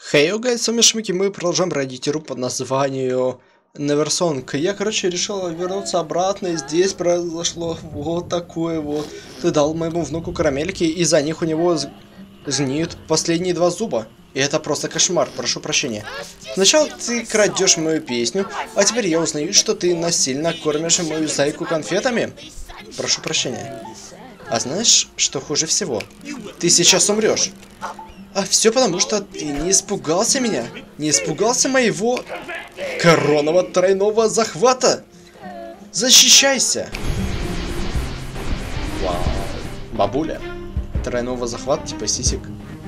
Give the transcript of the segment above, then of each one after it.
Хей, гайс, с вами Шмики, мы продолжаем пройти игру под названием Neversong. Я, короче, решил вернуться обратно, и здесь произошло вот такое вот. Ты дал моему внуку карамельки, и за них у него сгниют последние 2 зуба. И это просто кошмар, прошу прощения. Сначала ты крадешь мою песню, а теперь я узнаю, что ты насильно кормишь мою зайку конфетами. Прошу прощения. А знаешь, что хуже всего? Ты сейчас умрешь. А все потому, что ты не испугался меня? Не испугался моего коронного тройного захвата? Защищайся! Вау. Бабуля. Тройного захвата типа сисек.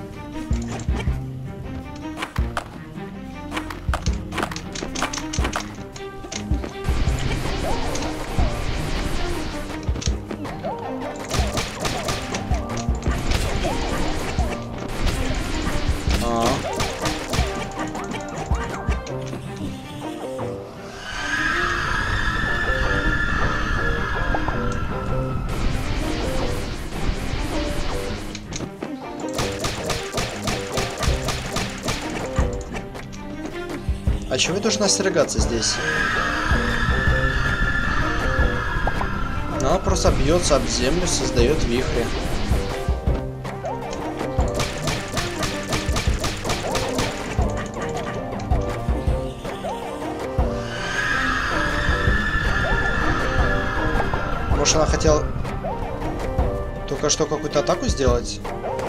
А чего я должен остерегаться здесь? Она просто бьется об землю, создает вихри. Может, она хотела только что какую-то атаку сделать?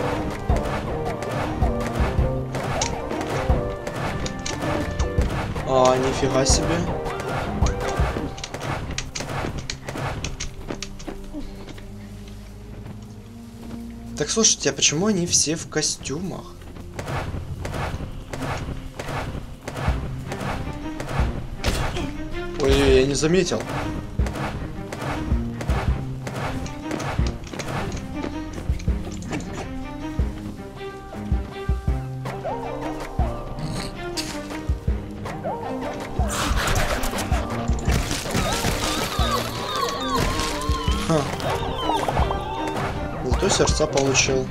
А, нифига себе. Так, слушайте, а почему они все в костюмах? Ой, я не заметил. Зато сердца получил.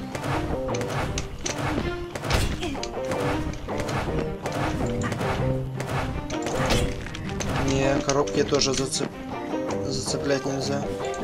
Не, коробки тоже зацеплять нельзя.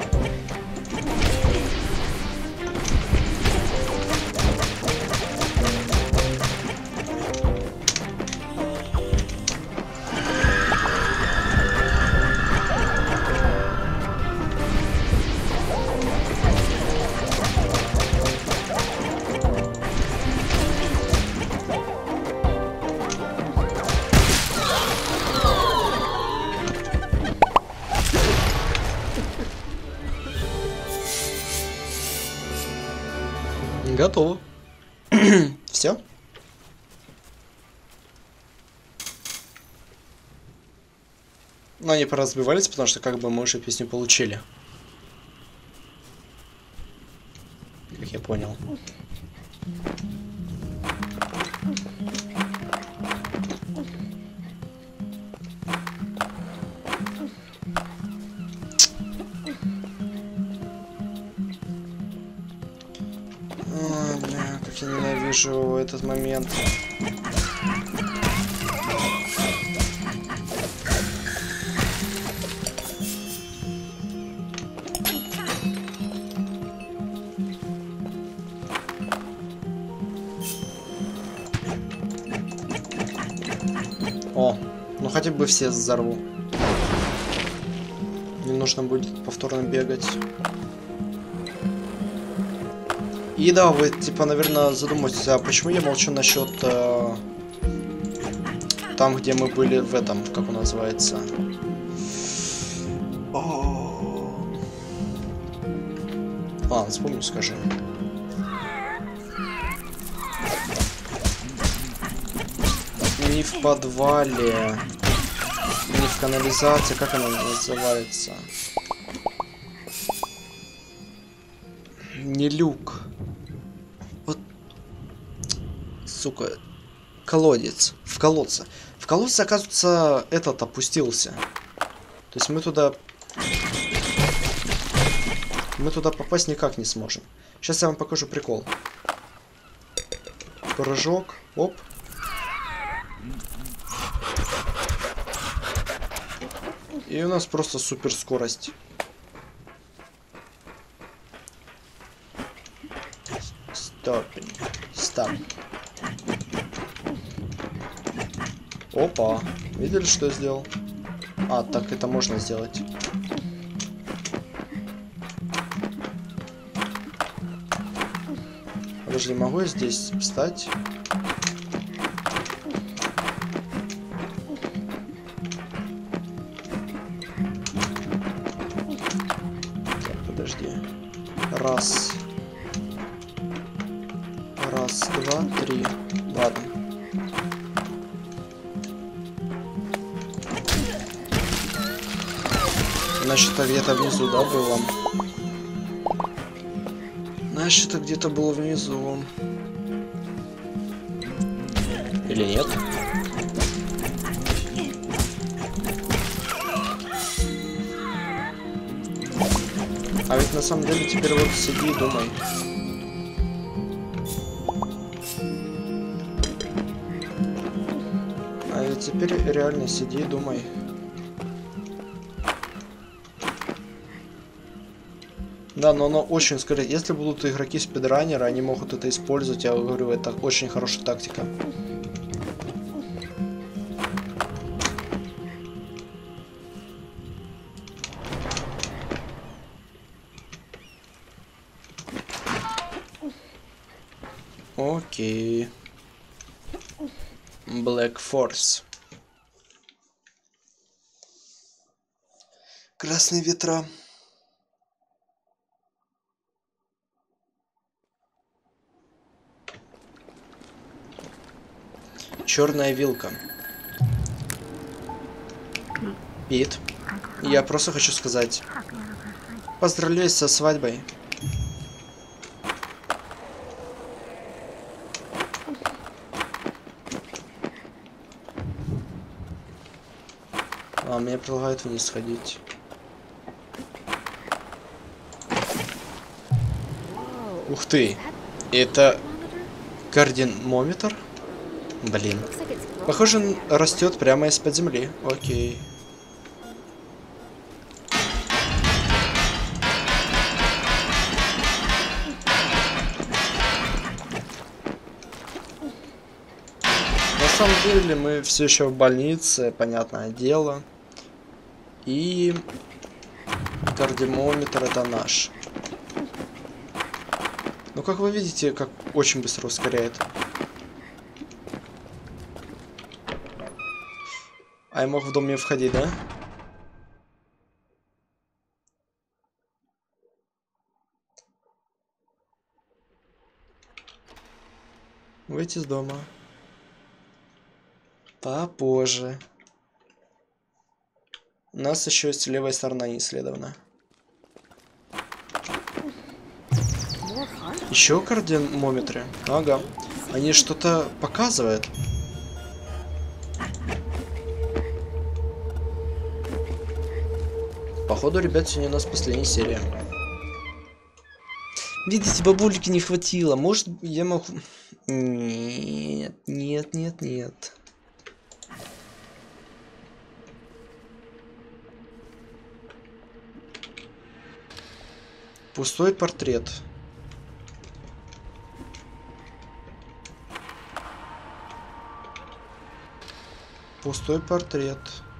Готово. Все. Но они поразбивались, потому что как бы мы уже песню получили. Как я понял. Я ненавижу этот момент. О, ну хотя бы все взорву. Не нужно будет повторно бегать. И да, вы, типа, наверное, задумаетесь, а почему я молчу насчет там, где мы были в этом, как он называется? Ладно, вспомню, скажи. Не в подвале, не в канализации, как она называется? Не люк. Вот, сука, колодец. В колодце. В колодце, оказывается, этот опустился. То есть мы туда попасть никак не сможем. Сейчас я вам покажу прикол. Прыжок. Оп. И у нас просто супер скорость. Стопинг. Стоп. Опа. Видели, что я сделал? А, так это можно сделать. Подожди, могу я здесь встать? Так, подожди. Раз. Раз, два, три. Ладно. Значит, это где-то внизу, да, было? Значит, это где-то было внизу. Или нет? А ведь на самом деле теперь вот сиди и думай. А ведь теперь реально сиди и думай. Да, но оно очень скорее. Если будут игроки спидранеры, они могут это использовать. Я говорю, это очень хорошая тактика. Окей. Black Force. Красные ветра. Черная вилка. Пит, я просто хочу сказать, поздравляю со свадьбой. А, меня предлагают вниз сходить. Ух ты, это кардионометр? Блин. Похоже, он растет прямо из-под земли. Окей. На самом деле мы все еще в больнице, понятное дело. И кардиометр это наш. Ну, как вы видите, как очень быстро ускоряет. А я мог в дом не входить, да? Выйти из дома. Попозже. У нас еще есть левая сторона не исследована. Еще кардиометры? Ага. Они что-то показывают. Походу, ребят, сегодня у нас последняя серия. Видите, бабульки не хватило. Может, я могу... Нет, нет, нет, нет. Пустой портрет. Пустой портрет.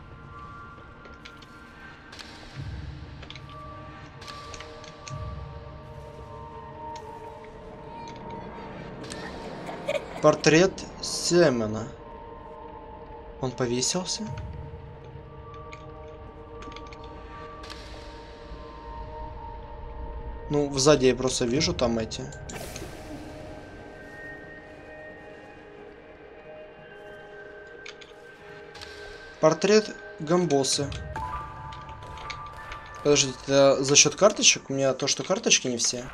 Портрет Семена. Он повесился? Ну, сзади я просто вижу там эти. Портрет Гамбосы. Подождите, это за счет карточек? У меня то, что карточки не все.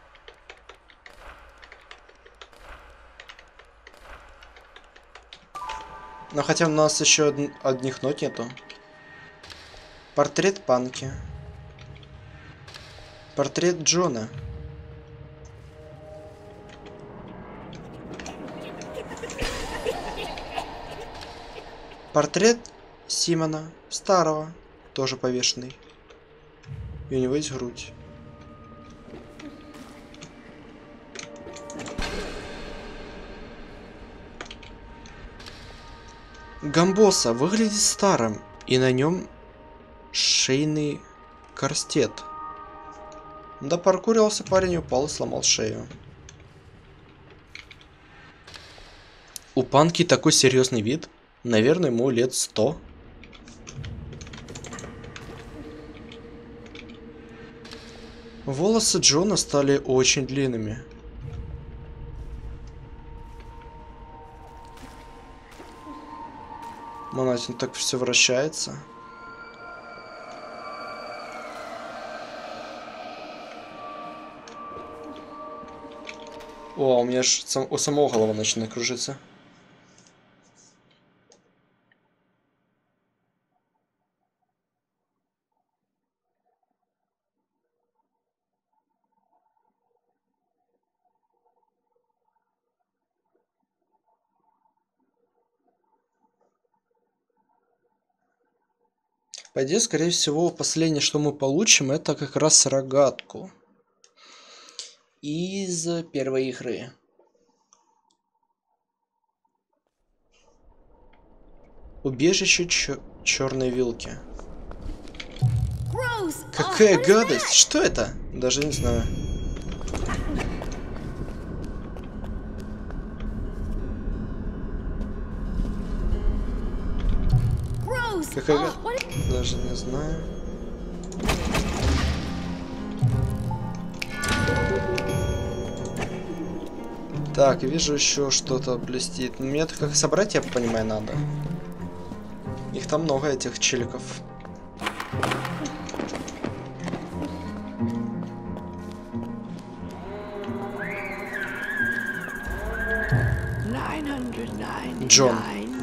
Но хотя у нас еще одних нот нету. Портрет Панки. Портрет Джона. Портрет Симона. Старого. тоже повешенный. И у него есть грудь. Гамбоса выглядит старым, и на нем шейный корсет. Да паркурился парень, упал и сломал шею. У Панки такой серьезный вид. Наверное, ему лет 100. Волосы Джона стали очень длинными. Монатин так все вращается. О, у меня ж у самого голова начинает кружиться. По идее, скорее всего, последнее, что мы получим, это как раз рогатку. Из первой игры. Убежище черной вилки. Какая гадость! Что это? Даже не знаю. Какая... Даже не знаю. Так, вижу еще что-то блестит. Мне это как собрать, я понимаю, надо. Их там много, этих челиков. Джон.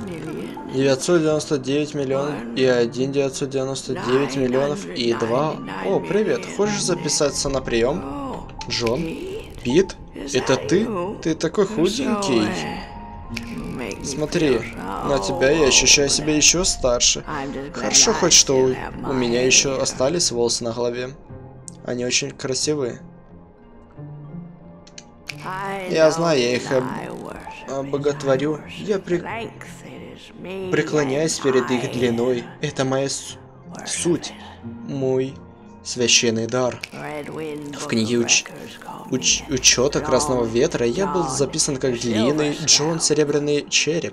999 миллионов и 999 миллионов и 2. О, привет. Хочешь записаться на прием? Джон? Пит? Это ты? Ты такой худенький. Смотри, на тебя я ощущаю себя еще старше. Хорошо хоть что у меня еще остались волосы на голове. Они очень красивые. Я знаю, я их обоготворю. Я преклоняюсь перед их длиной. Это моя суть. Мой священный дар. В книге учета Красного Ветра я был записан как длинный Джон Серебряный Череп.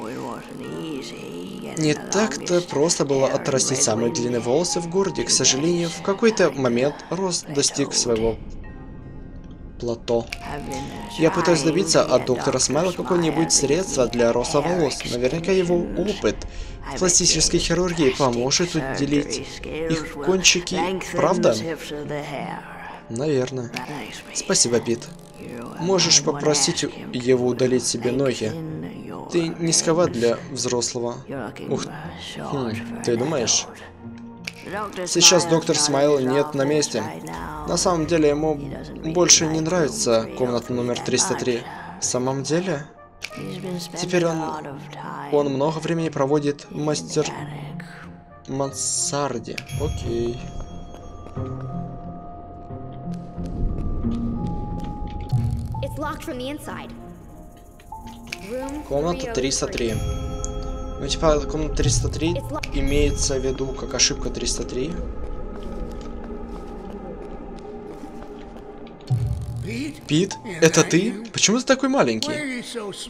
Не так-то просто было отрастить самые длинные волосы в городе. К сожалению, в какой-то момент рост достиг своего плато. Я пытаюсь добиться от доктора Смайла какое-нибудь средство для роста волос. Наверняка его опыт в пластической хирургии поможет уделить их кончики, правда? Наверное. Спасибо, Пит. Можешь попросить его удалить себе ноги. Ты низковат для взрослого. Ух, ты думаешь? Сейчас доктор Смайл нет на месте. На самом деле ему больше не нравится комната номер 303. В самом деле? Теперь он много времени проводит в мансарде. Окей. Комната 303. Ну, типа, комната 303 имеется в виду как ошибка 303. Пит, это ты? Почему ты такой маленький?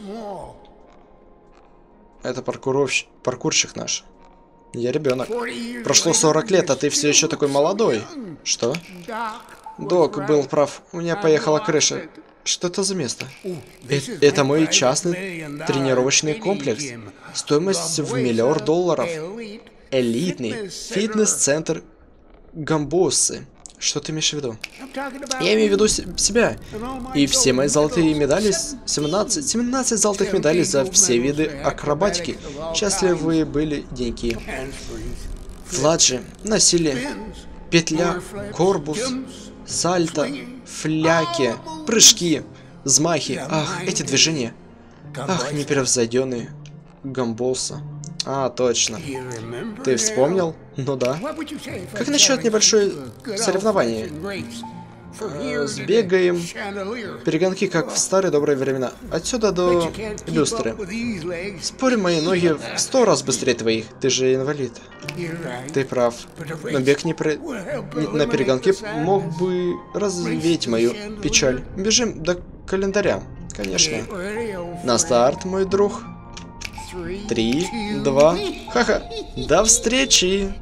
Это паркурщик наш. Я ребенок. Прошло 40 лет, а ты все еще такой молодой. Что? Док был прав. У меня поехала крыша. Что это за место? Это мой частный тренировочный комплекс. Стоимость в $1 миллион. Элитный фитнес-центр Гамбосы. Что ты имеешь в виду? Я имею в виду себя. И все мои золотые медали, 17 золотых медалей за все виды акробатики. Счастливы были деньги. Фладжи, насилие, петля, корпус, сальто, фляки, прыжки, взмахи. Ах, эти движения. Ах, непревзойденные Гамбоса. А, точно. Ты вспомнил? Ну да. Как насчет небольшой соревнования? Сбегаем. Перегонки, как в старые добрые времена. Отсюда до люстры. Спорю, мои ноги в 100 раз быстрее твоих. Ты же инвалид. Ты прав. Но бег на перегонки мог бы развеять мою печаль. Бежим до календаря. Конечно. На старт, мой друг. 3, 2. Ха-ха. До встречи.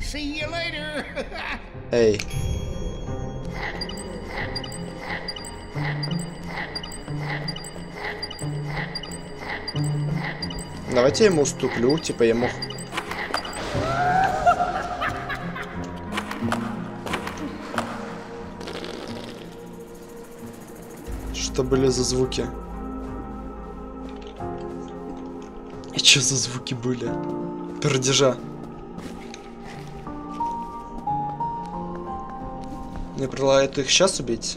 Эй. Давайте я ему уступлю, типа ему... Что были за звуки? И что за звуки были? Пердежа. Мне предлагают их сейчас убить?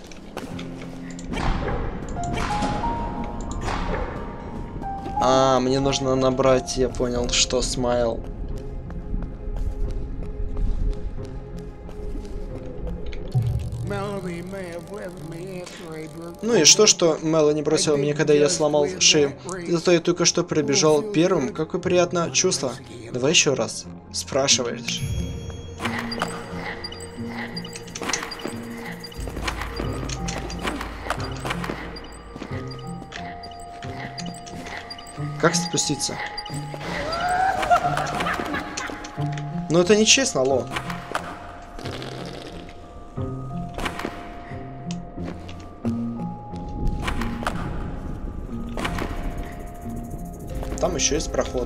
А, мне нужно набрать, я понял, что смайл. Ну и что Мелани бросила меня, когда я сломал шею. Зато я только что прибежал первым. Какое приятное чувство. Давай еще раз. Спрашиваешь. Как спуститься? Ну это нечестно, алло. Там еще есть проход.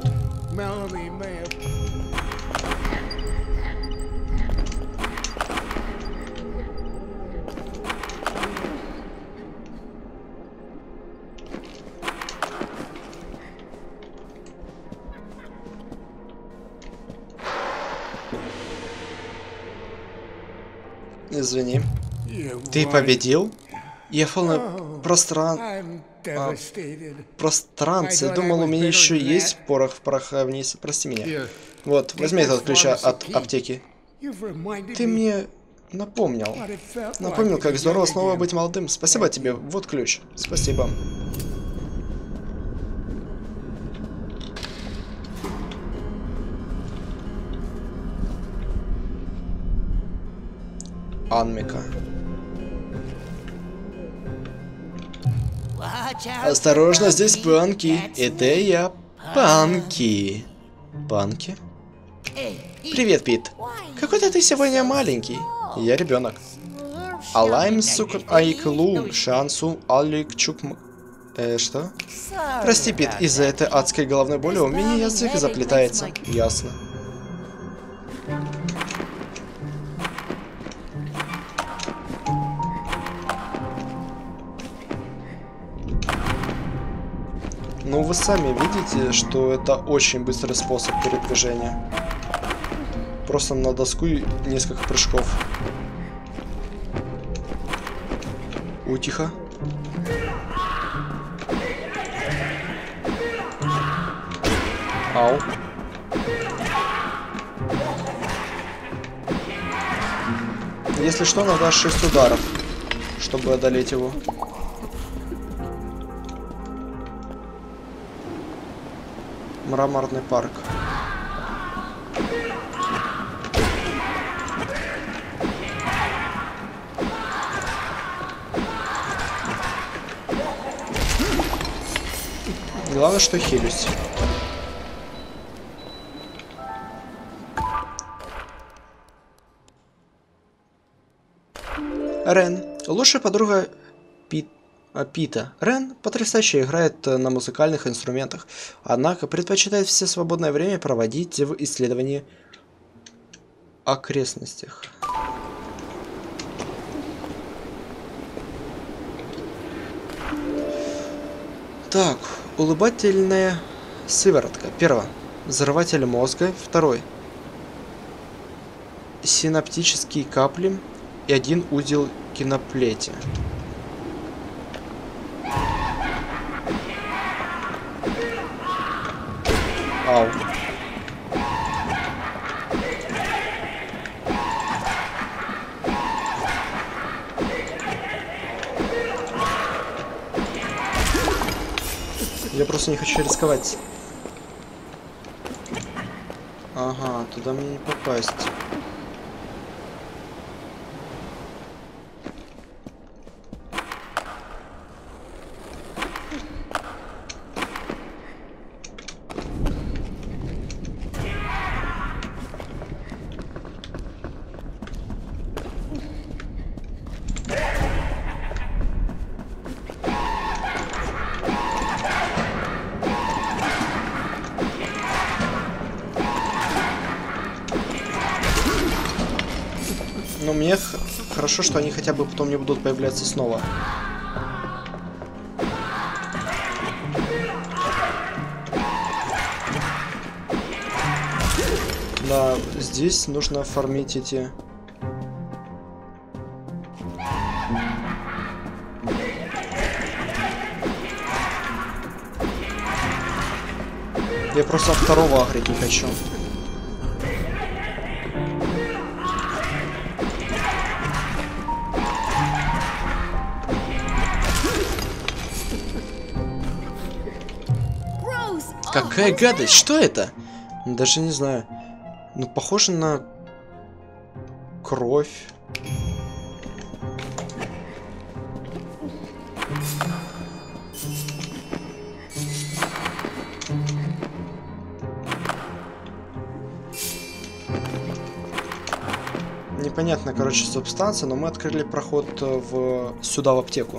Извини. Ты победил? Я в полном пространстве. Думал, у меня еще есть порох в пороховнице. Прости меня. Вот, возьми этот ключ от аптеки. Ты мне напомнил. Напомнил, как здорово снова быть молодым. Спасибо тебе. Вот ключ. Спасибо. Анмика. Осторожно, здесь панки. Это я. Панки. Панки? Привет, Пит. Какой-то ты сегодня маленький. Я ребенок. Алайм сукун айклум шансу алик чукм... что? Прости, Пит, из-за этой адской головной боли у меня язык заплетается. Ясно. Ну, вы сами видите, что это очень быстрый способ передвижения. Просто на доску и несколько прыжков. Тихо. Ау. Если что, надо 6 ударов, чтобы одолеть его. Мраморный парк. Главное, что хилюсь. Рен. Лучшая подруга Пита. Рен потрясающе играет на музыкальных инструментах, однако предпочитает все свободное время проводить в исследовании окрестностях. Так, улыбательная сыворотка. Первое. Взрыватель мозга. Второй. Синаптические капли и 1 узел киноплети. Ау. Я просто не хочу рисковать. Ага, туда мне не попасть. Но мне хорошо, что они хотя бы потом не будут появляться снова. Да, здесь нужно фармить эти... Я просто второго агрить не хочу. Какая гадость! Что это? Даже не знаю. Ну, похоже на кровь. Непонятно, короче, субстанция, но мы открыли проход сюда, в аптеку.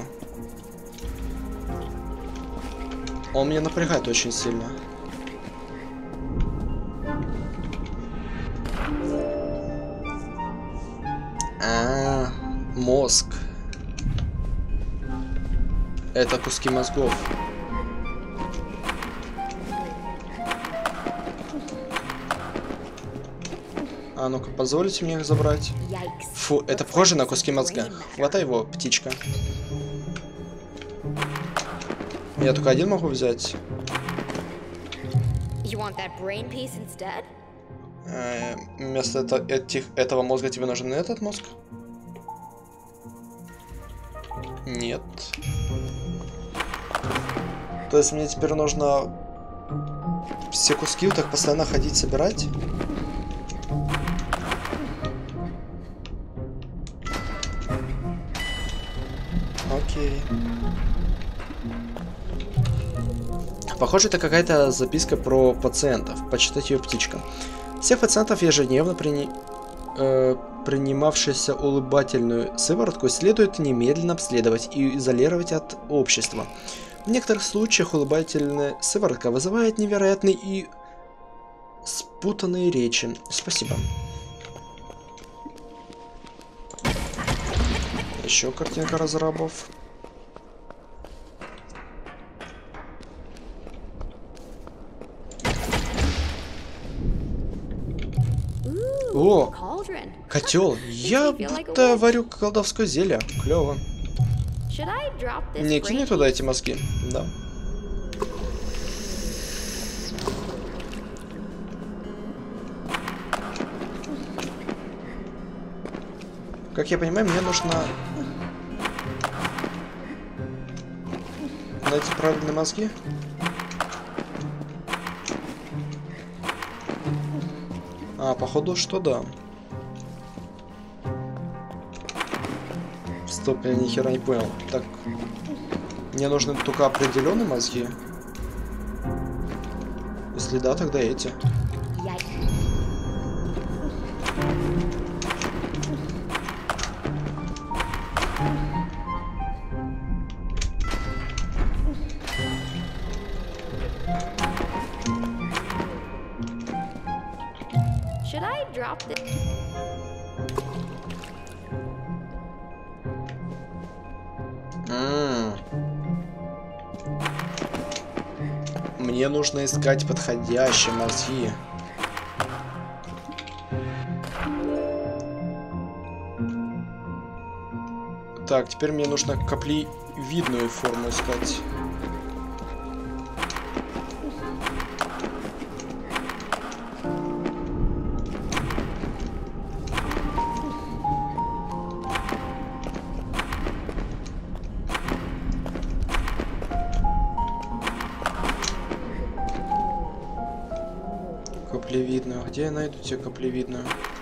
Он меня напрягает очень сильно. Мозг. Это куски мозгов. А ну-ка, позволите мне их забрать? Фу, это похоже на куски мозга. Хватай его, птичка. Я только один могу взять. Вместо этого мозга тебе нужен этот мозг? Нет. То есть мне теперь нужно все куски вот так постоянно ходить собирать? Окей. Похоже, это какая-то записка про пациентов. Почитать ее птичка. Всех пациентов, ежедневно принимавшиеся улыбательную сыворотку, следует немедленно обследовать и изолировать от общества. В некоторых случаях улыбательная сыворотка вызывает невероятные и спутанные речи. Спасибо. Еще картинка разрабов. О, котел. Я будто варю колдовское зелье. Клево. Не кини туда эти мозги. Да. Как я понимаю, мне нужно найти правильные мозги. А, походу, что да. Стоп, я ни хера не понял. Так, мне нужны только определенные мозги. Если да, тогда эти. Мне нужно искать подходящие мозги. Так, теперь мне нужно каплевидную форму искать. Где я найду тебе каплевидную?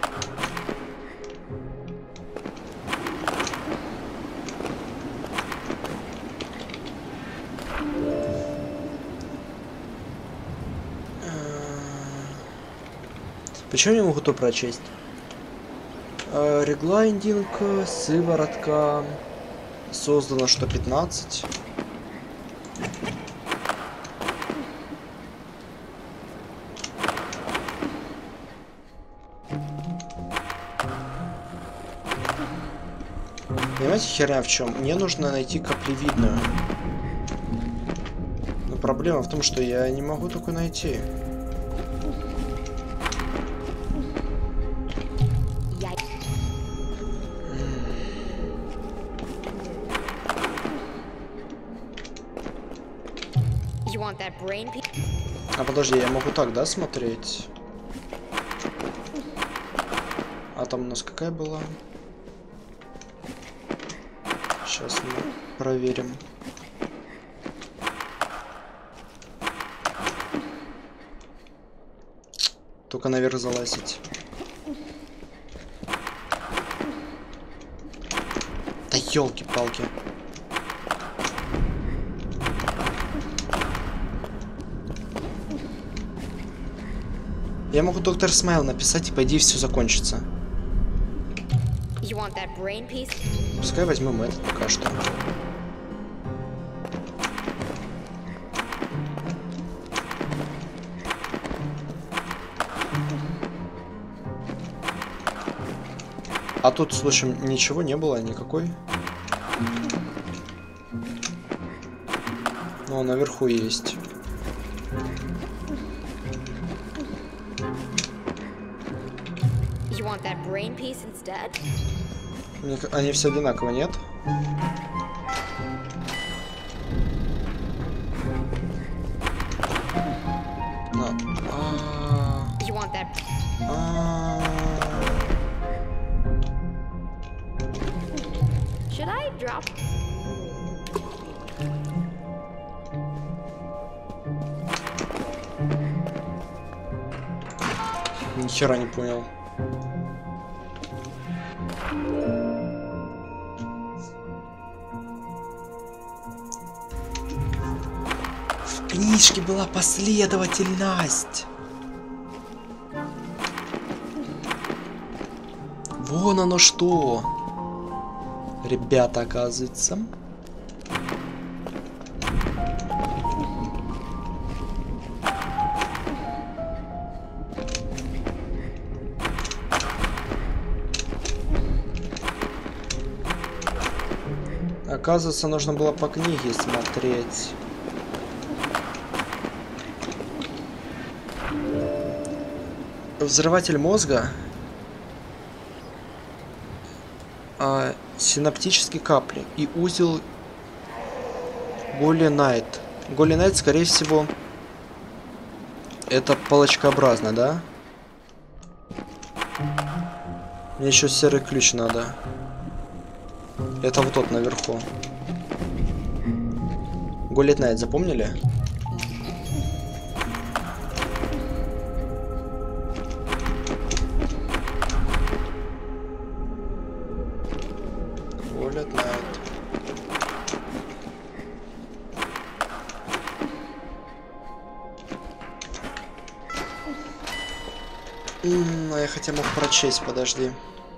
Почему я не могу то прочесть? Реглайндинг, сыворотка. Создано что 15. Понимаете, херня в чем? Мне нужно найти каплевидную. Но проблема в том, что я не могу такой найти. А подожди, я могу так, да, смотреть? А там у нас какая была? Сейчас мы проверим. Только наверх залазить. Да елки-палки. Я могу доктор Смайл написать, и по идее все закончится. Пускай возьмем этот пока что. А тут, слушай, ничего не было, никакой. Но наверху есть. Они все одинаково, нет? Ни хера не понял. В книжке была последовательность. Вон оно что. Ребята, оказывается. Оказывается, нужно было по книге смотреть. Взрыватель мозга. Синаптические капли. И узел Голенайт. Голенайт, скорее всего, это палочкообразно, да? Мне еще серый ключ надо. Это вот тот наверху. Голенайт, запомнили? А я хотя мог прочесть, подожди.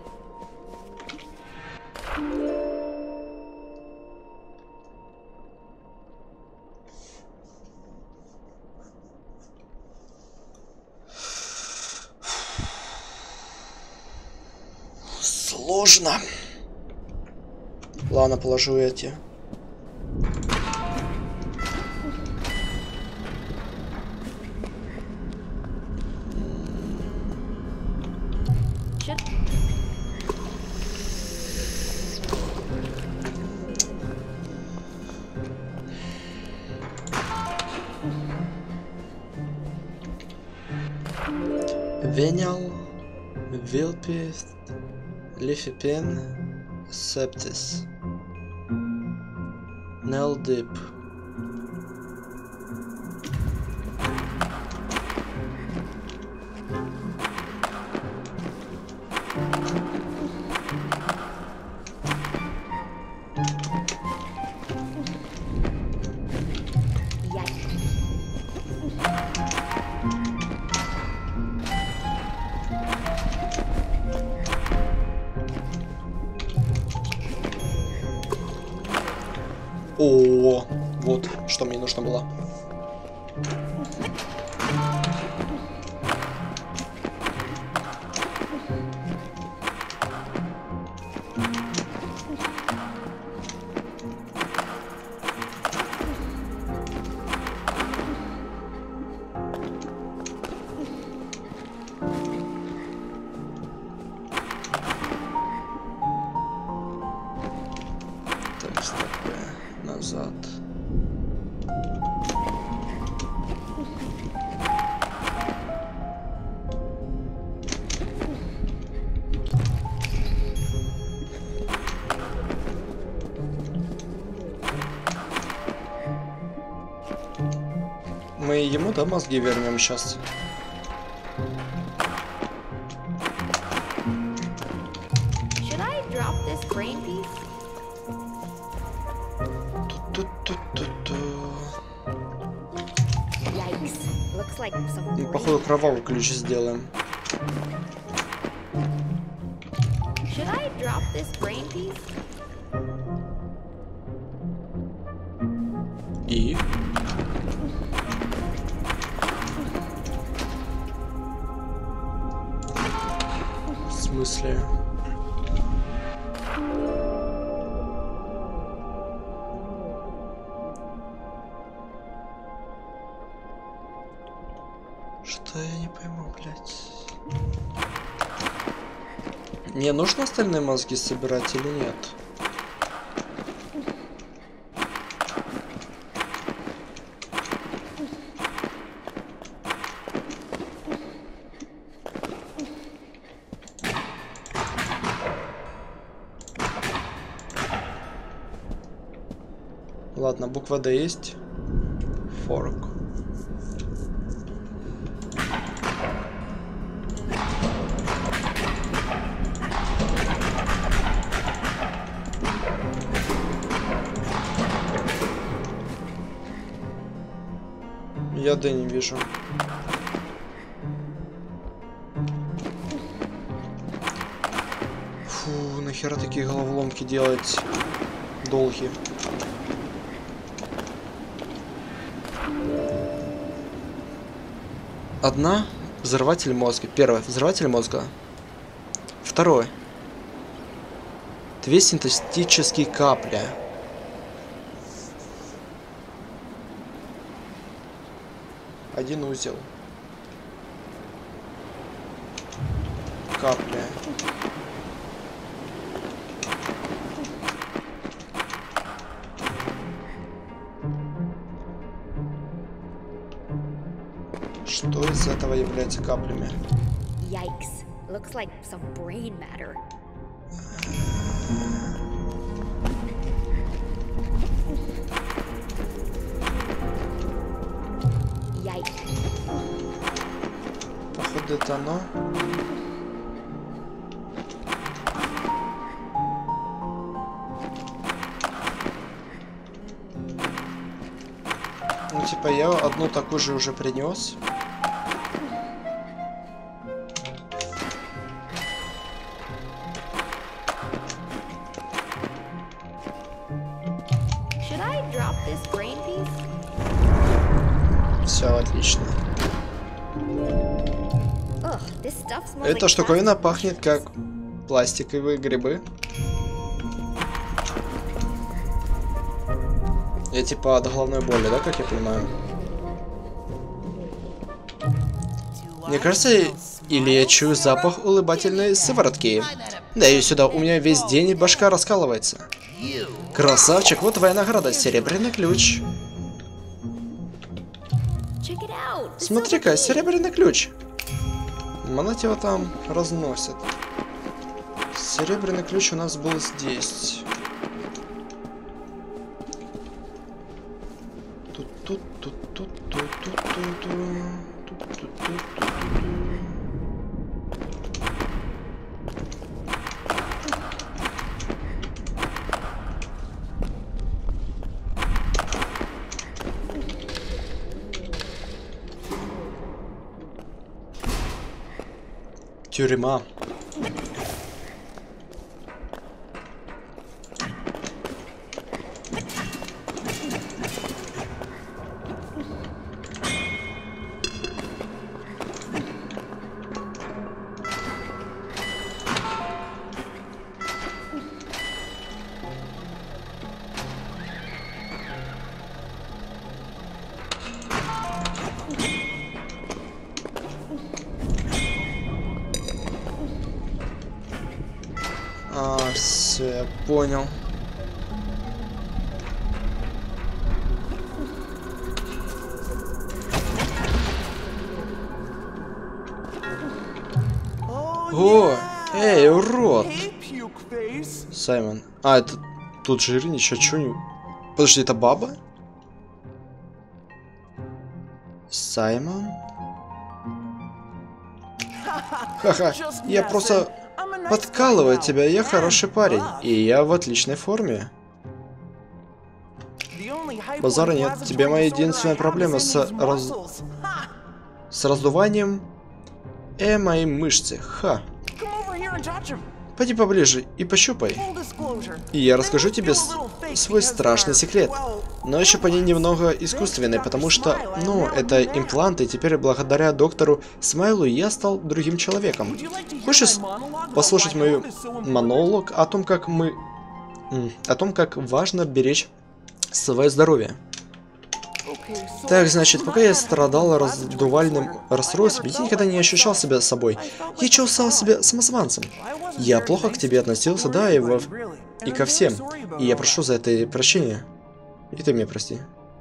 Сложно. Ладно, положу эти. Venial, Vilpith, Lifipin, Septis, Neldip. О, вот что мне нужно было. Назад. Мы ему, да, мозги вернем сейчас. Мы, походу, кровавый ключ сделаем. И? В смысле? Что я не пойму, блядь. Мне нужно остальные мозги собирать или нет? Ладно, буква D есть. Fork. Я D не вижу. Фу, нахера такие головоломки делать долгие. Одна — взрыватель мозга. Первое — взрыватель мозга. Второе — 2 синтетические капли. Один узел. Капля. Что из этого является каплями? Yikes. Looks like some brain matter. Yikes. Походу это оно. Ну типа я одну такую же уже принес. Все отлично. Эта штуковина пахнет как пластиковые грибы. Я типа от головной боли, да, как я понимаю? Мне кажется, или я чую запах улыбательной сыворотки. Да и сюда, у меня весь день башка раскалывается. Красавчик, вот твоя награда, серебряный ключ. Смотри-ка, серебряный ключ. Манать его там разносят. Серебряный ключ у нас был здесь. Тюрьма. Все, я понял. О, эй, урод! Саймон. А, это тут жирнича, чё не... Подожди, это баба? Саймон? Ха-ха, я просто подкалываю тебя, я хороший парень, и я в отличной форме. Базара нет, тебе моя единственная проблема с раздуванием моей мышцы. Ха. Пойди поближе и пощупай. И я расскажу тебе свой страшный секрет. Но еще по ней немного искусственный, потому что, ну, это импланты, и теперь благодаря доктору Смайлу я стал другим человеком. Хочешь послушать мой монолог о том, как важно беречь свое здоровье? Так, значит, пока я страдал раздувальным расстройством, я никогда не ощущал себя собой. Я чувствовал себя самозванцем. Я плохо к тебе относился, да, и ко всем. И я прошу за это прощения. И ты меня прости.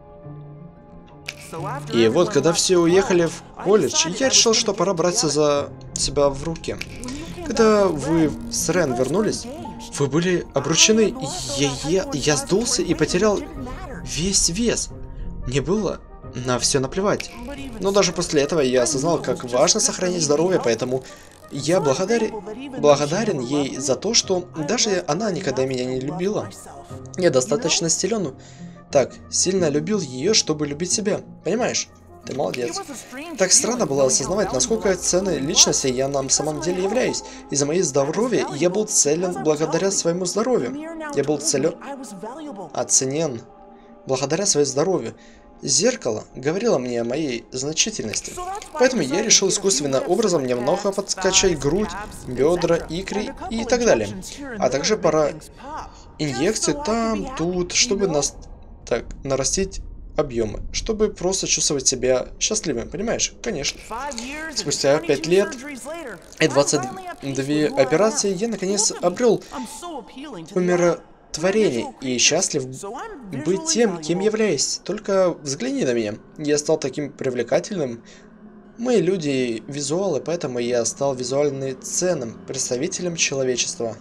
И вот, когда все уехали в колледж, я решил, что пора браться за себя в руки. Когда вы с Рен вернулись, вы были обручены, я сдулся и потерял весь вес. Мне было на все наплевать. Но даже после этого я осознал, как важно сохранять здоровье, поэтому я благодарен ей за то, что даже она никогда меня не любила. Я достаточно сильно любил ее, чтобы любить себя. Понимаешь? Ты молодец. Так странно было осознавать, насколько ценной личностью я на самом деле являюсь. Из-за моей здоровья я был целен благодаря своему здоровью. Я был оценен благодаря своему здоровью. Зеркало говорило мне о моей значительности. Поэтому я решил искусственным образом немного подкачать грудь, бедра, икры и так далее. А также пара инъекций там, тут, чтобы нарастить объемы. Чтобы просто чувствовать себя счастливым, понимаешь? Конечно. Спустя 5 лет и 22 операции я наконец обрел умиротворение и счастлив быть тем, кем являюсь. Только взгляни на меня. Я стал таким привлекательным. Мы люди визуалы, поэтому я стал визуально ценным представителем человечества.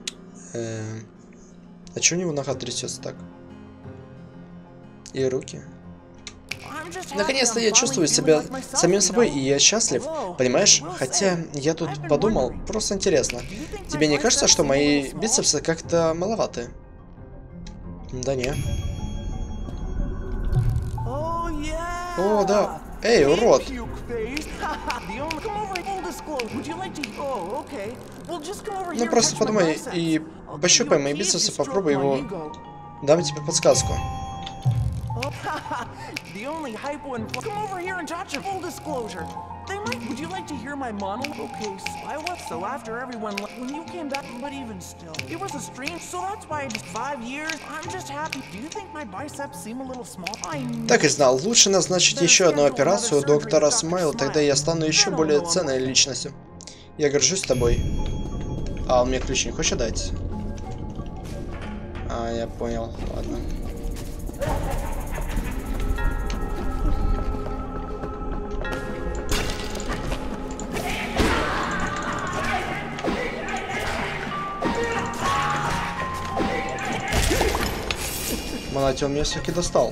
А чё у него нога трясется так? И руки. Наконец-то я чувствую себя самим собой, и я счастлив. Понимаешь? Хотя я тут подумал, просто интересно. Тебе не кажется, что мои бицепсы как-то маловаты? Да не. О, да. Эй, урод! Ну просто подумай и пощупай мои бицепсы, попробуй его. Дам тебе подсказку. Так и знал, лучше назначить еще одну операцию доктора Смайл, тогда я стану еще более ценной личностью. Я горжусь тобой. А он мне ключ не хочет дать? А, я понял, ладно. Монати, он меня все-таки достал.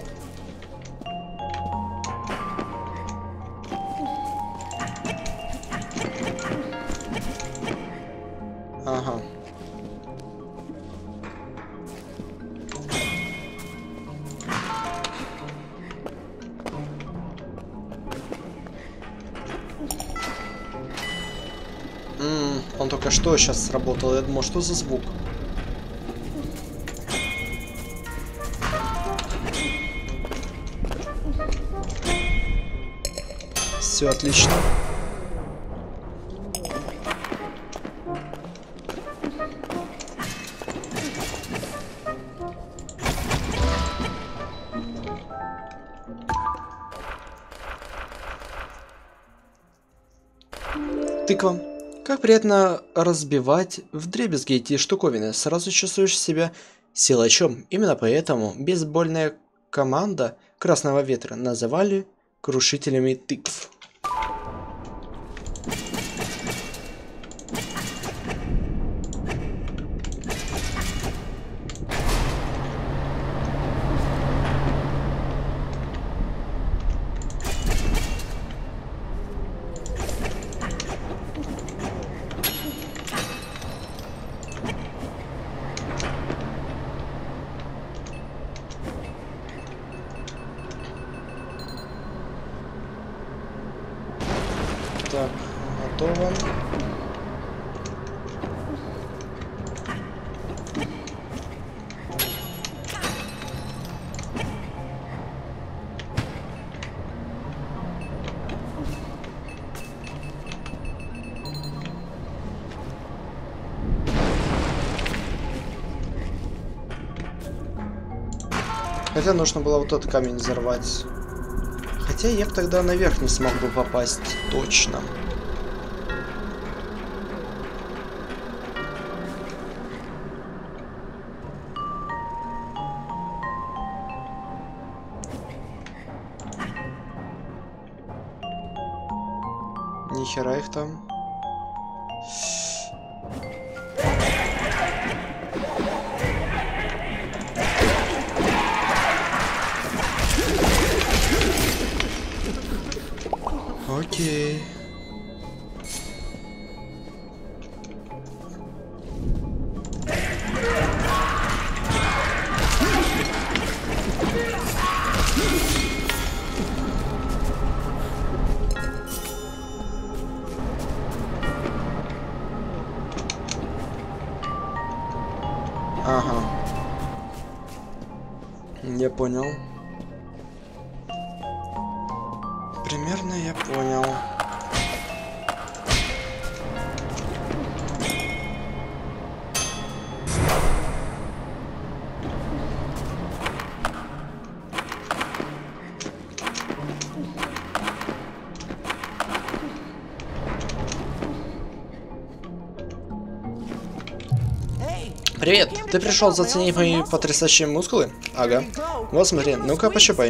Ага. Он только что сейчас сработал. Я думал, что за звук? Все отлично. Тыква. Как приятно разбивать вдребезги эти штуковины. Сразу чувствуешь себя силачом. Именно поэтому бейсбольная команда Красного Ветра называли крушителями тыкв. Так, готово. Хотя нужно было вот этот камень взорвать. Хотя я бы тогда наверх не смог бы попасть точно. Нихера их там. Окей. Ага. Я понял. Примерно я понял. Привет! Ты пришел заценить мои потрясающие мускулы? Ага. Вот смотри, ну-ка пощупай.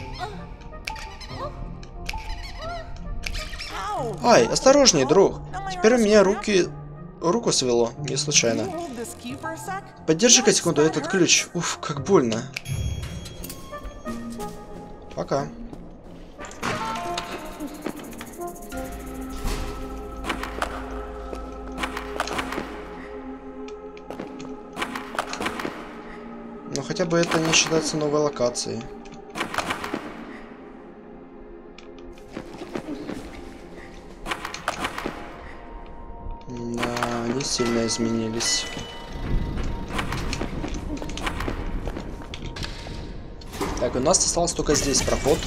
Ай, осторожней, друг. Теперь у меня руку свело, не случайно. Подержи-ка секунду этот ключ. Уф, как больно. Пока. Но хотя бы это не считается новой локацией. Да, они сильно изменились. Так, у нас остался только здесь проход.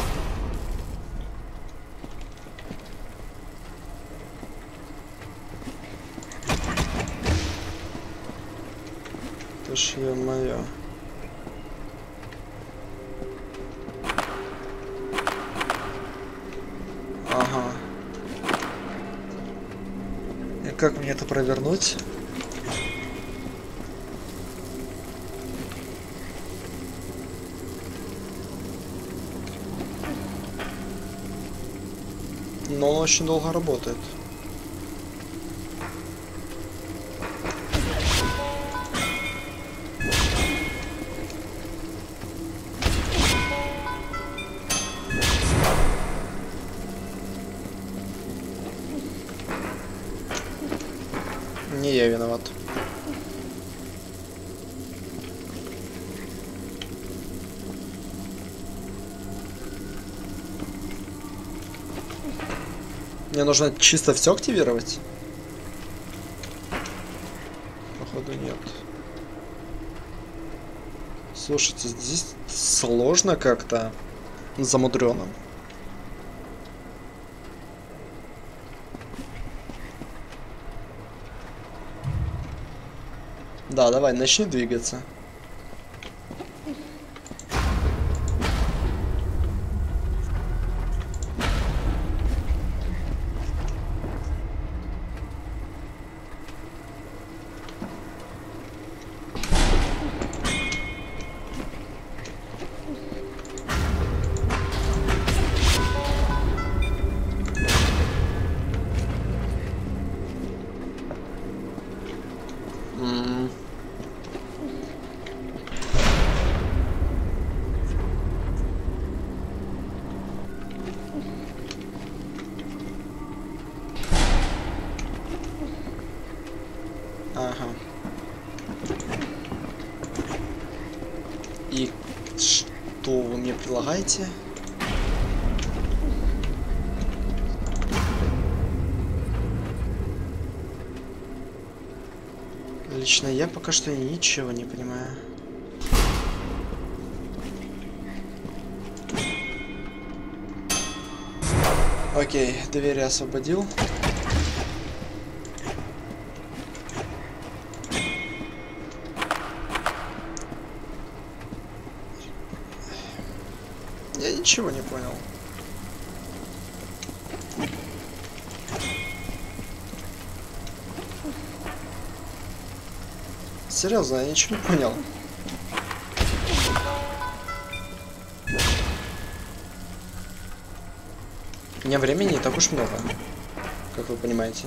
Это ж ё-моё. Ага. И как мне это провернуть? Но он очень долго работает. Не я виноват. Мне нужно чисто все активировать? Походу нет. Слушайте, здесь сложно как-то, замудренно. Да, давай, начни двигаться. М. Ага. И что вы мне предлагаете? Лично я пока что ничего не понимаю. Окей, двери освободил. Я ничего не понял. Серьезно, я ничего не понял. У меня времени не так уж много, как вы понимаете.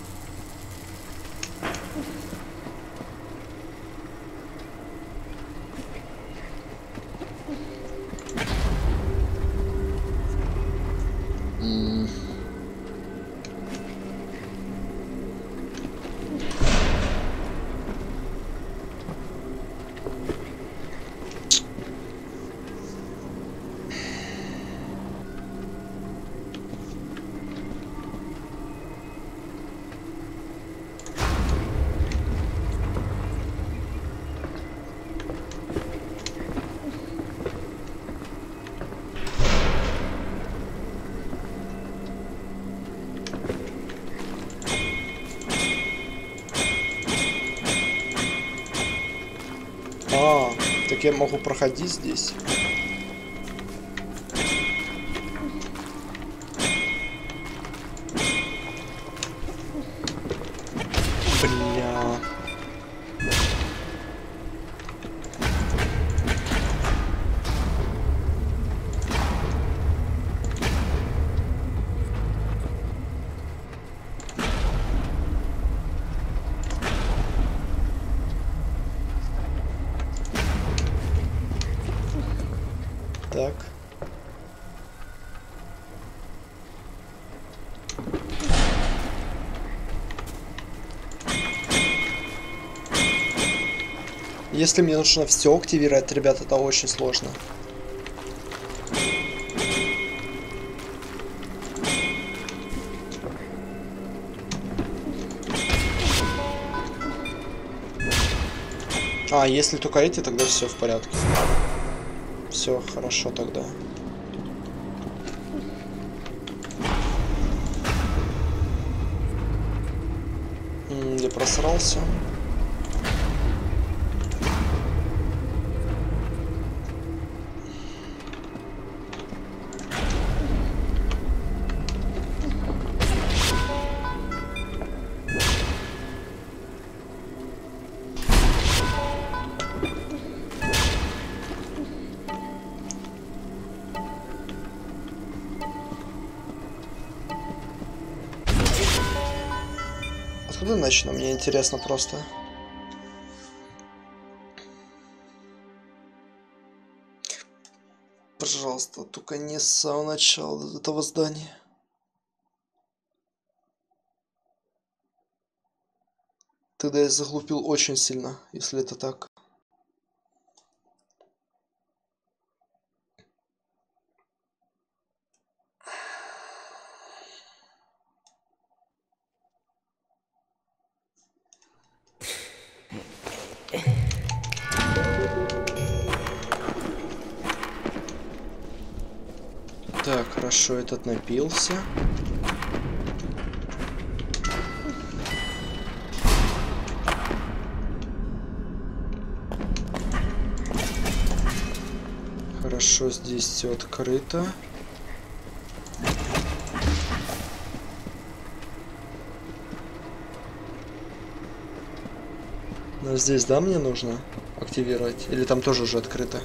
А, так я могу проходить здесь. Бля. Так. Если мне нужно все активировать, ребят, это очень сложно. А, если только эти, тогда все в порядке. Все хорошо тогда. Я просрался. Откуда начну? Мне интересно просто. Пожалуйста, только не с самого начала этого здания. Тогда я заглупил очень сильно, если это так. Так, хорошо, этот напился. Хорошо, здесь все открыто. Но здесь, да, мне нужно активировать? Или там тоже уже открыто?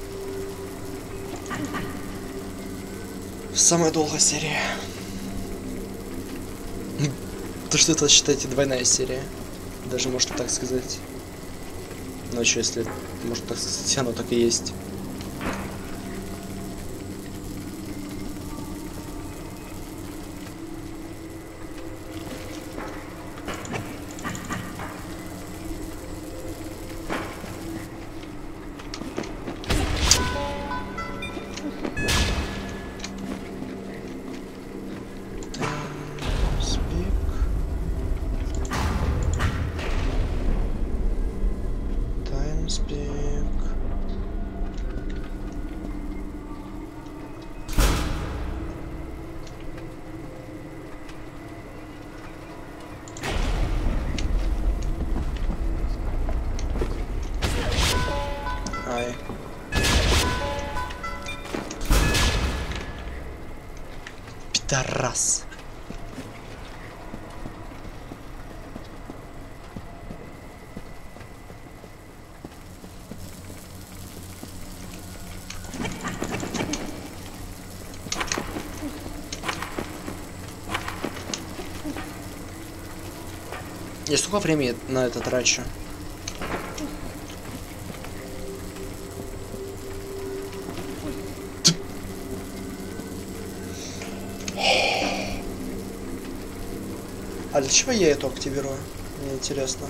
Самая долгая серия. То что это, считайте, двойная серия. Даже можно так сказать. Ну, еще если можно так сказать, оно так и есть. Ай. Пидорас. Я столько времени на это трачу. А для чего я это активирую? Мне интересно.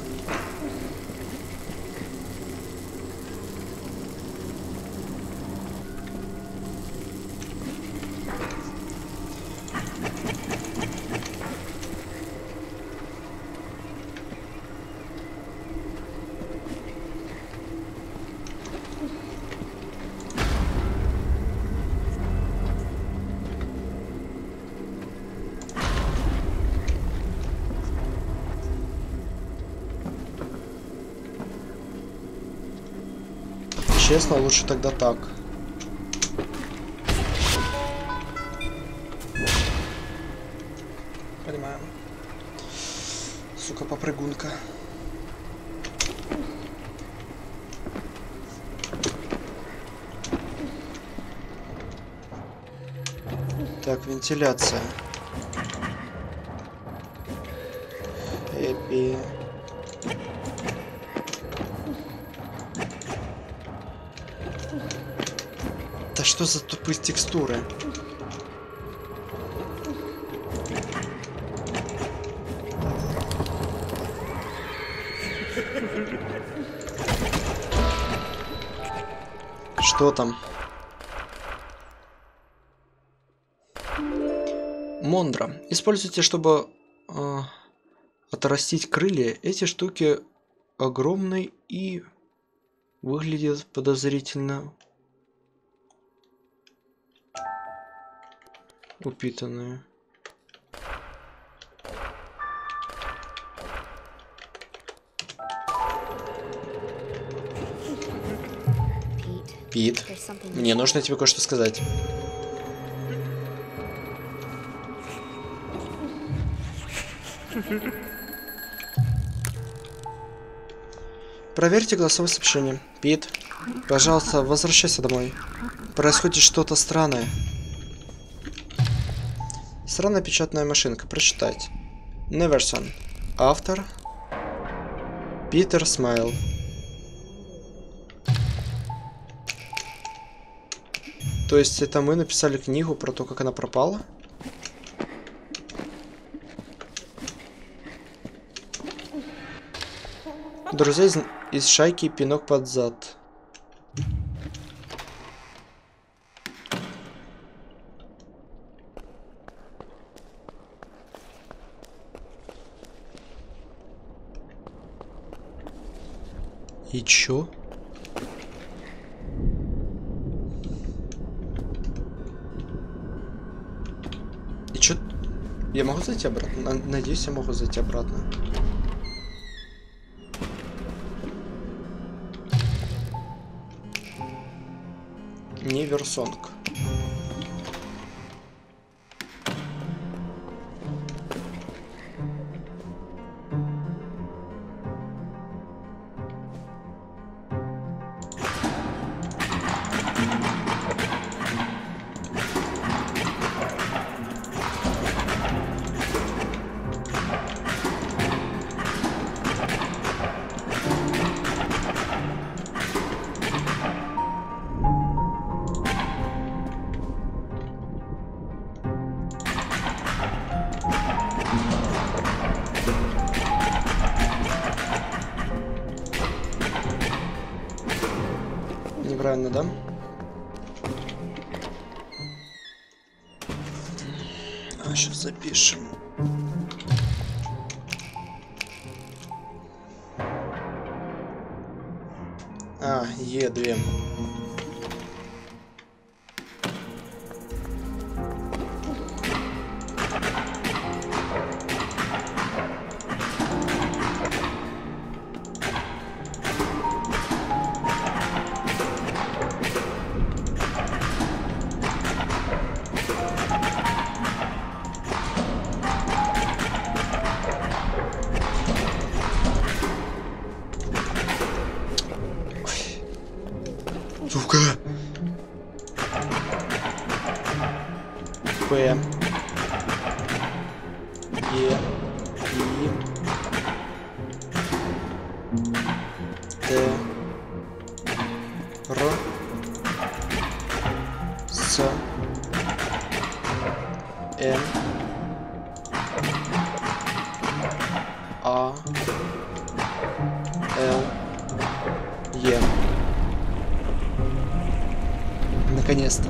Честно, лучше тогда так. Понимаем. Сука, попрыгунка. Так, вентиляция. Эпи. Да что за тупые текстуры? Что там? Мондра. Используйте, чтобы отрастить крылья. Эти штуки огромные и выглядят подозрительно упитанные. Пит, мне нужно тебе кое-что сказать. Проверьте голосовое сообщение. Пит, пожалуйста, возвращайся домой. Происходит что-то странное. Странная печатная машинка. Прочитать. Неверсон. Автор. Питер Смайл. То есть это мы написали книгу про то, как она пропала? Друзья из шайки пинок под зад. И чё? И чё? Я могу зайти обратно? Надеюсь, я могу зайти обратно. Неверсонг. правильно, да? Сейчас запишем. Е2. Сука. П. Е. И. Т. Р. С. Н. А. Л. Е. Наконец-то.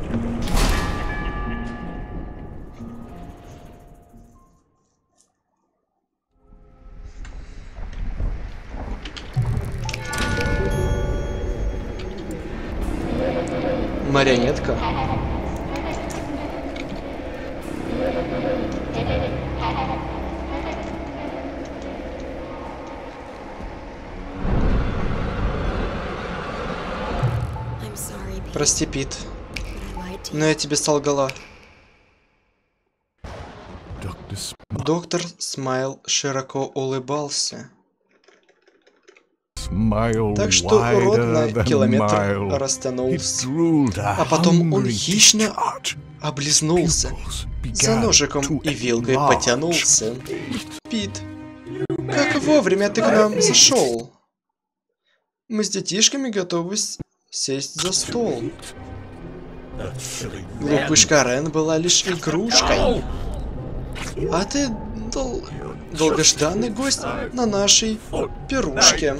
Марионетка. Прости, Пит, но я тебе солгала. Доктор Смайл широко улыбался. Так что урод на километр растянулся. А потом он хищно облизнулся. За ножиком и вилкой потянулся. Пит, как вовремя ты к нам зашел. Мы с детишками готовы сесть за стол. Глупышка Рен была лишь игрушкой. А ты долгожданный гость на нашей пирушке.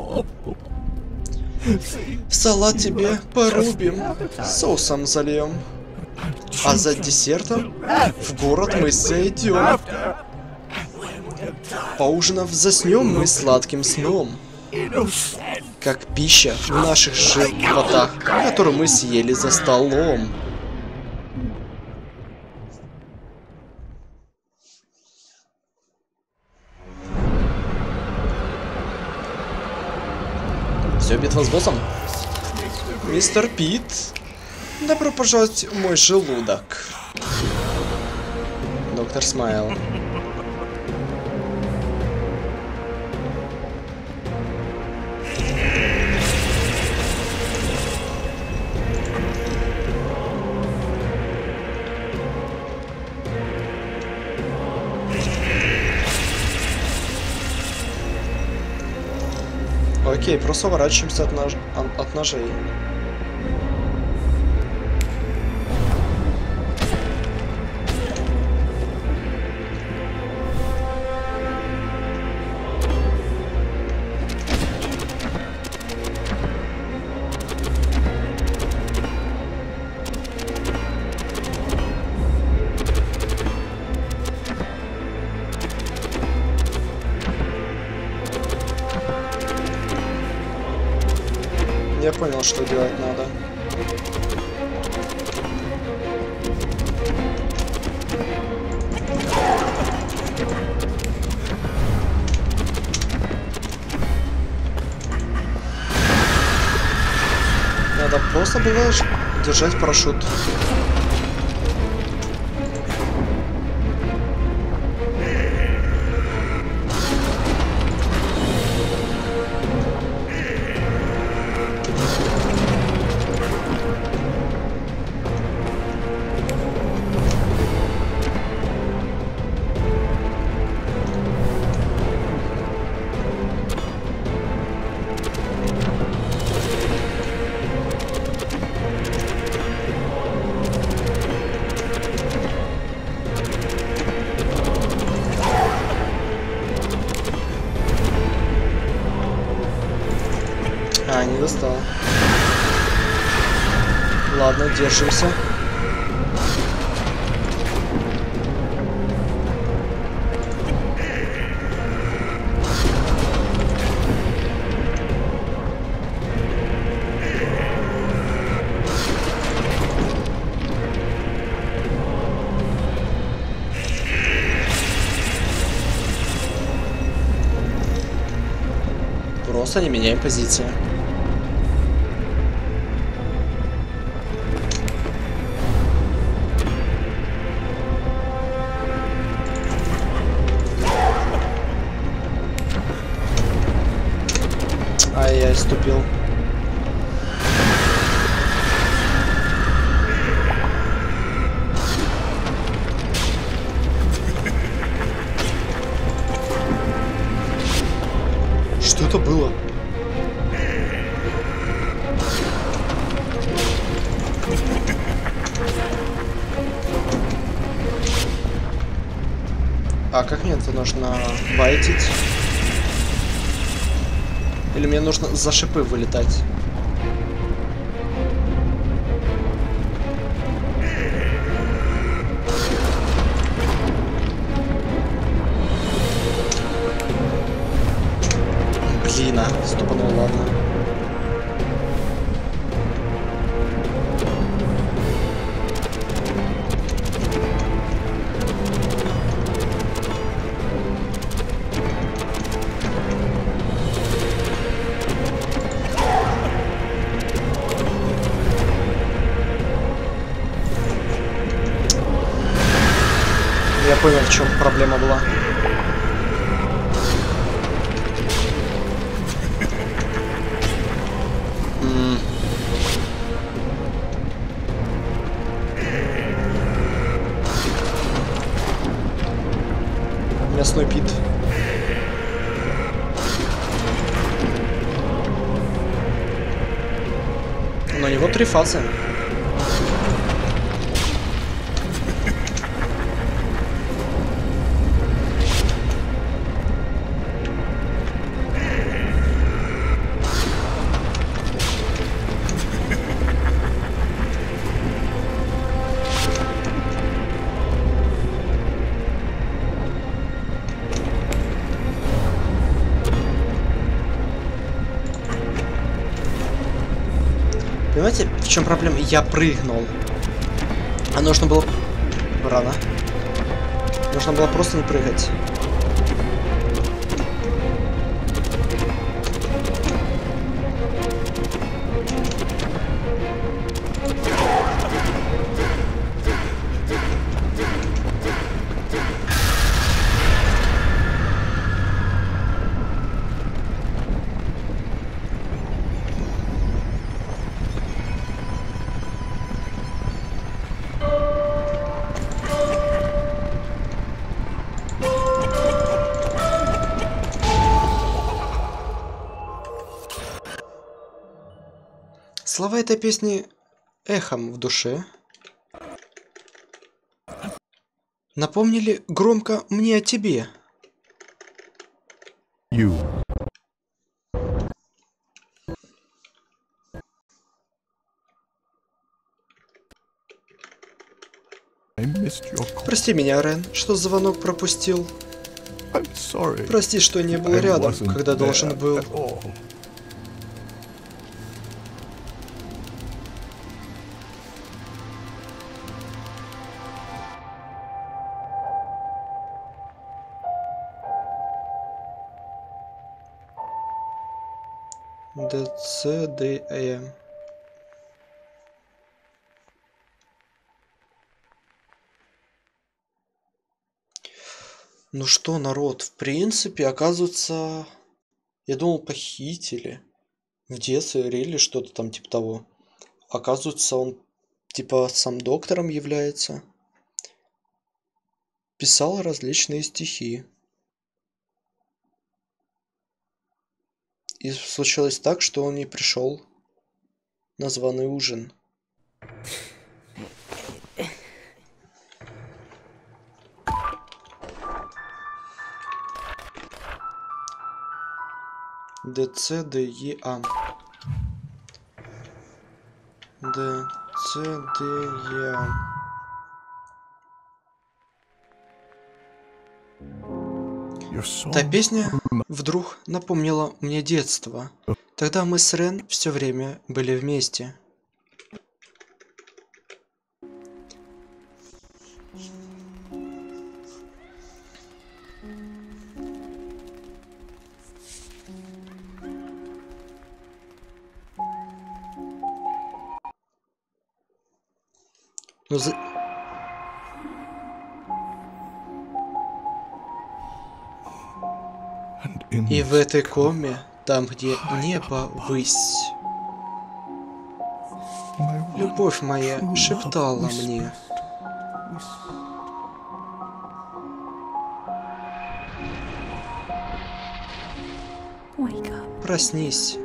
Салат тебе порубим, соусом зальем. А за десертом в город мы зайдем. Поужинав, заснем мы сладким сном. Как пища в наших животах, которую мы съели за столом. Все, битва с боссом. Мистер Пит, добро пожаловать в мой желудок. Доктор Смайл. Окей, просто уворачиваемся от ножей. Я понял, что делать надо. Надо просто было держать парашют. Не достал. Ладно, держимся. Просто не меняем позиции. Ай, я ступил. Что это было? А как мне это нужно байтить? Или мне нужно за шипы вылетать? Блин, а, стопанул, ладно. Я понял, в чем проблема была. Мясной пит. Но у него 3 фазы. Понимаете, в чем проблема? Я прыгнул. А нужно было... Рано. Нужно было просто не прыгать. Слова этой песни эхом в душе напомнили громко мне о тебе. You. I missed your call. Прости меня, Рен, что звонок пропустил. I'm sorry. Прости, что не был I рядом, wasn't когда должен there был. at all. ДЦДМ. Ну что, народ, в принципе, оказывается, я думал, похитили. В детстве или что-то там типа того. Оказывается, он типа сам доктором является. Писал различные стихи. И случилось так, что он не пришел на званый ужин. ДЦДЕА. С, Д, Е. Та песня вдруг напомнила мне детство. Тогда мы с Рен все время были вместе. И в этой коме, там, где небо высь, любовь моя шептала мне. Проснись.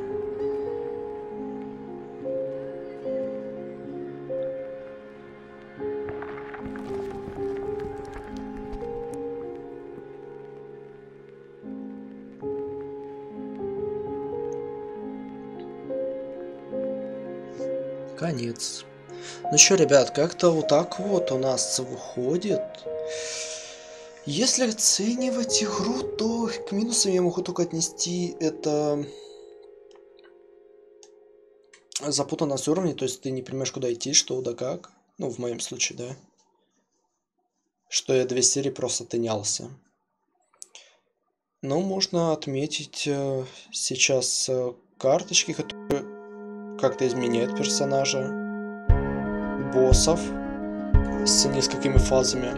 Конец. Ну что, ребят, как-то вот так вот у нас выходит. Если оценивать игру, то к минусам я могу только отнести это запутанность уровней, то есть ты не понимаешь, куда идти, что да как. Ну, в моем случае, да. Что я 2 серии просто тынялся. Но можно отметить сейчас карточки, которые как-то изменяют персонажа, боссов с несколькими фазами.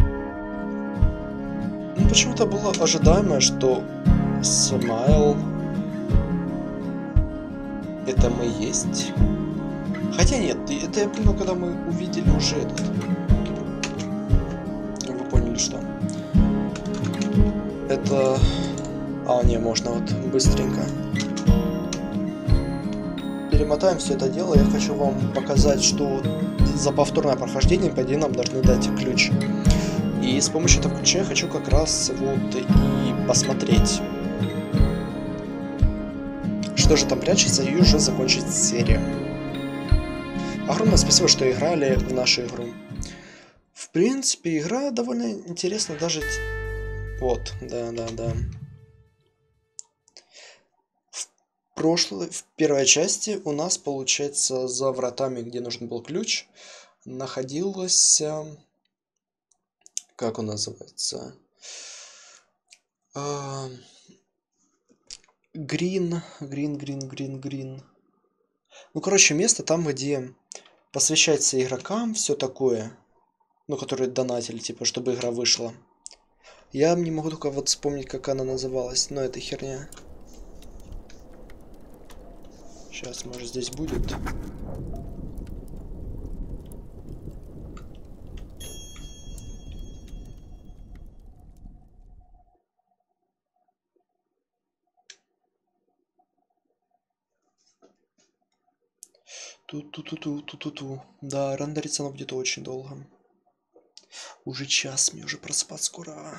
Ну, почему-то было ожидаемо, что Смайл это мы есть. Хотя нет, это я понял, когда мы увидели уже этот. Вы поняли, что это... А, не, можно вот быстренько. Перемотаем все это дело. Я хочу вам показать, что за повторное прохождение, по идее, нам должны дать ключ. И с помощью этого ключа я хочу как раз вот и посмотреть, что же там прячется, и уже закончить серию. Огромное спасибо, что играли в нашу игру. В принципе, игра довольно интересна даже... Вот, да. В первой части у нас, получается, за вратами, где нужен был ключ, находилась... Как он называется? Грин. Ну, короче, место там, где посвящается игрокам, все такое. Ну, которые донатили, типа, чтобы игра вышла. Я не могу только вот вспомнить, как она называлась, но это херня. Сейчас, может, здесь будет. Ту-ту-ту-ту-ту-ту-ту. Да, рендериться оно будет очень долго. Уже час, мне уже проспать скоро.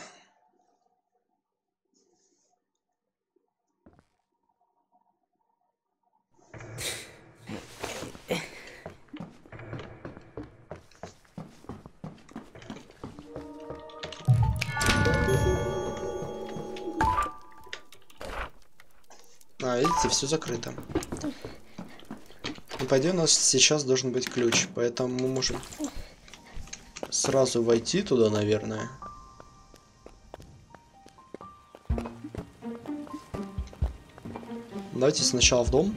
А, видите, все закрыто. Ну, по идее, у нас сейчас должен быть ключ, поэтому мы можем сразу войти туда, наверное. Давайте сначала в дом.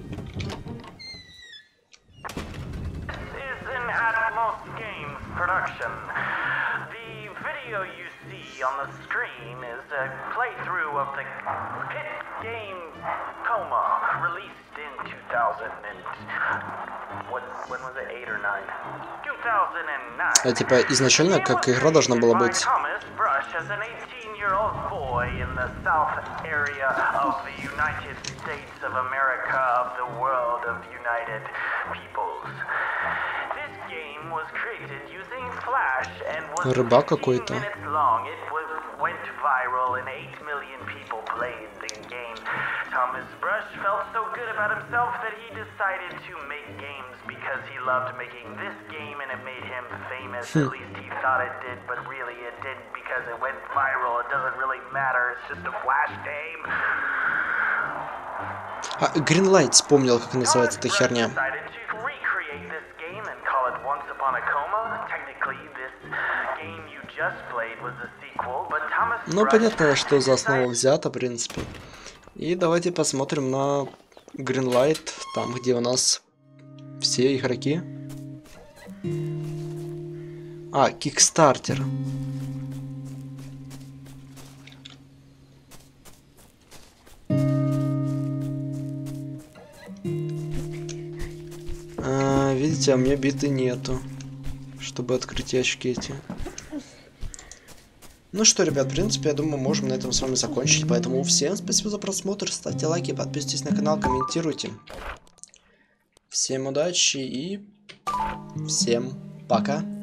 On the screen is a playthrough of the hit game Coma, released in 2000 and when was it, 8 or 9? 2009. А типа изначально как игра должна была быть. Thomas Brush as an 18-year-old boy in the South area of the United States of America, of the world of United Peoples. This game was created using Flash and was Рыбак какой-то. 15 minutes long. It went viral and 8 million people played the game. Thomas Brush felt so good about himself that he decided to make games because he loved making this game and it made him famous. At least he thought it did, but really it didn't because it went viral. It doesn't really matter. It's just a flash game. Greenlight вспомнил, как называется эта херня. Ну, понятно, что за основу взято, в принципе. И давайте посмотрим на Greenlight, там, где у нас все игроки. Kickstarter. Видите, а у меня биты нету, чтобы открыть ящики эти. Ну что, ребят, в принципе, я думаю, можем на этом с вами закончить. Поэтому всем спасибо за просмотр, ставьте лайки, подписывайтесь на канал, комментируйте. Всем удачи и всем пока.